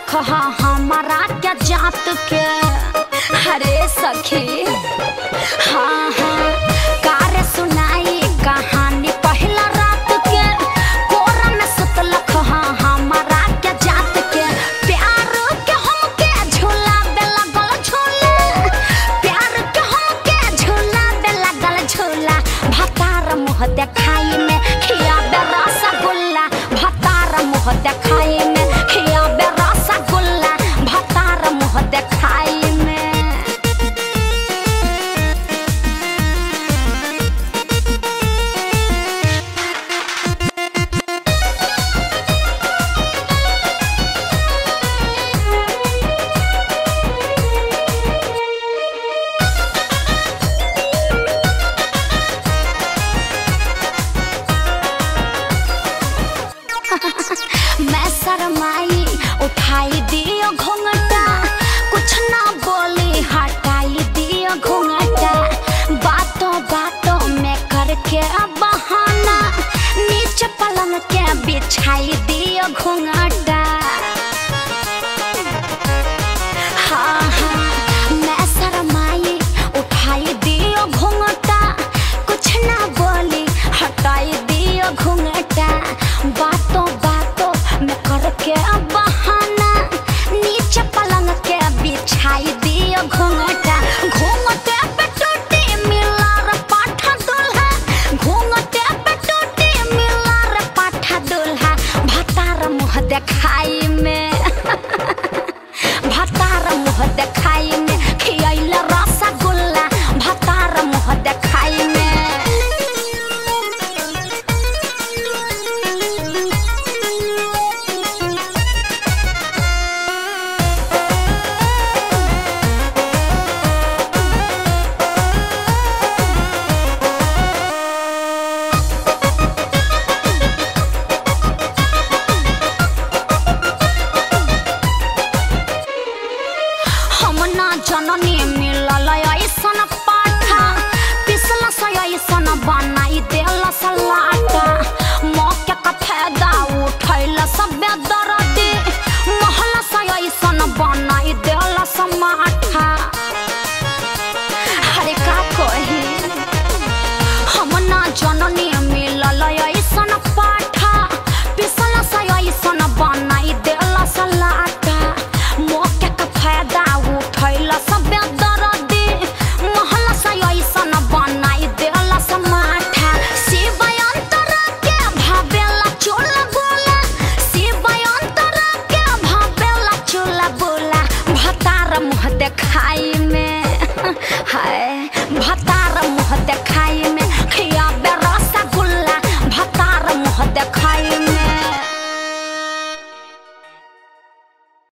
सुतलख हमारा क्या जात के। अरे सखी हाँ हाँ कार सुनाई कहानी पहला रात के। कोरा में सुतलख हमारा क्या जात के। प्यार के हमके झूला दे लगल झूला। प्यार के हमके झूला दे लगल झूला। भतार मुँह देखाई में खिया बे रसगुल्ला। भतार मुँह देखाई में खिया बे रसगुल्ला। भतार मुँह देखाई में। मैं शर्माई उठाई दियो घूंघटा। कुछ ना बोली हटाई दियो घूंघटा। बातों बातों में करके बहाना नीचे पलंग के बिछाई दियो घूंघटा। हाँ हाँ मैं शर्माई उठाई दियो घूंघटा। कुछ ना बोली हटाई दियो घूंघटा। बातों बातों में करके बहाना नीचे पलंग के बिछाई दियो घूंघटा। घूंघटे पे टूटी मिला रे पाठा दुल्हा। घूंघटे पे टूटी मिला रे पाठा दुल्हा। भतार मुँह देखाई में भतार मुँह देखाई में खियाइल रसगुल्ला। भतार मुँह देखाई में। हम ना जननी मिलल ऐसन पाठा। पिसला से ऐसन बनाई देल सलाटा। मौके का फायदा उठैल सब दर्दी। महल से ऐसन बनाई देल समाठा। अरे का कही हम ना जननी मिलल ऐसन पाठा। पिसला से ऐसन बनाई देल सलाटा। मौके का फायदा उठैल सब दर्दी। महल से ऐसन बनाई देल समाठा। शिव अंतरा के भावेला चूल्हा बोला। शिव अंतरा के भावेला चूल्हा बोला। भतार मुँह देखाई में हाय भतार मुँह देखाई में।